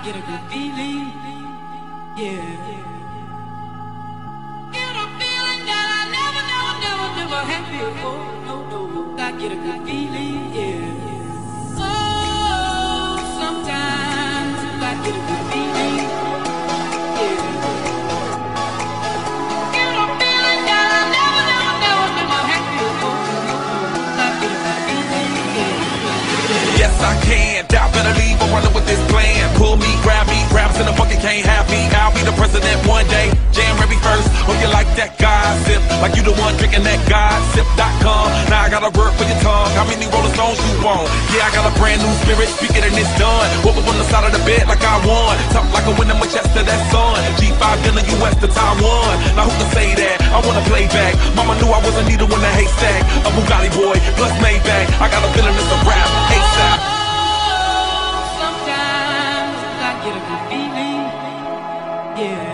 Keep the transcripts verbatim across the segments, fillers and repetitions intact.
get a good feeling, yeah. Get a feeling that I never, never, never, never had before. No, no, no, I get a good feeling, yeah. Oh, sometimes I get a good feeling, yeah. Get a feeling that I never, never, never, never had before. No, no, no, I get a good feeling, yeah. Yes, I can. Doubt better leave or running with this plan. Pull me, grab me, raps in the bucket can't have me. I'll be the president one day. January first. Hope you like that gossip, like you the one drinking that gossip dot com. Now I gotta work for your tongue. How many Rolling Stones you want? Yeah, I got a brand new spirit. Speak it and it's done. Woke up on the side of the bed like I won. Talk like a winner Manchester, that son. G five in the U S to Taiwan. Now who can say that? I wanna play back. Mama knew I wasn't needed in the haystack. A Bugatti boy plus Maybach. I got a feeling it's a rap. ASAP. Get a good feeling, yeah.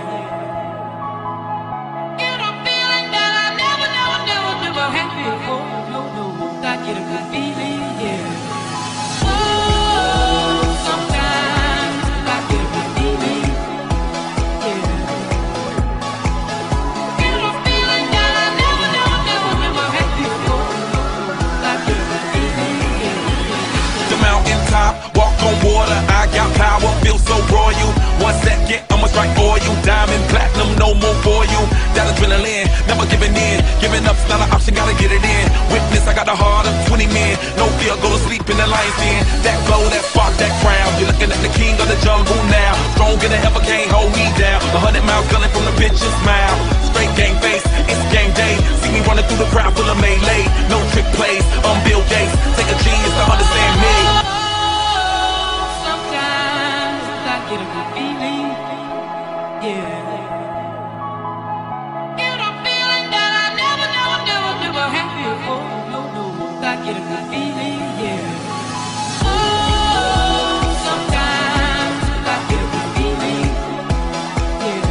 Get a feeling that I never, never, never, never had before. No, no, I get a good feeling, yeah. Oh, sometimes I get a good feeling, yeah. Get a feeling that I never, never, never, never had before. No, no, I get a good feeling, yeah. The mountain top, walk on water. I got power, feel so royal. One second, I'ma strike oil. Diamond, platinum, no more for you. That adrenaline, never giving in. Giving up's not an option, gotta get it in. Witness, I got the heart of twenty men. No fear, go to sleep in the lion's den. That glow, that spark, that crown. You're looking at the king of the jungle now. Stronger than ever, can't hold me down. A hundred miles gunning from the bitch's smile. Straight game face, it's game day. See me running through the crowd full of melee. No trick plays, I'm Bill Gates. Take a genius to understand me. Get a good feeling, yeah. Get a feeling that I never, never, never, never had before. No, no, I get a good feeling, yeah. Oh, sometimes I get a good feeling, yeah.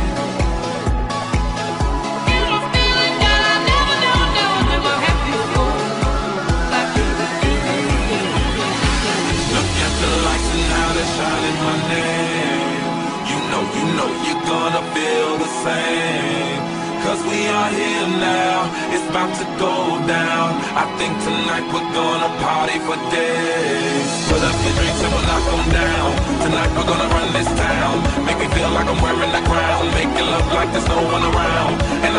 Get a feeling that I never, never, never, never had before. No, no, I get a good feeling, yeah. Look at the lights and how they're shining my name. You know you're gonna feel the same. Cause we are here now, it's about to go down. I think tonight we're gonna party for days. Put up your drinks and we'll knock them down. Tonight we're gonna run this town. Make me feel like I'm wearing the crown. Making love like there's no one around. And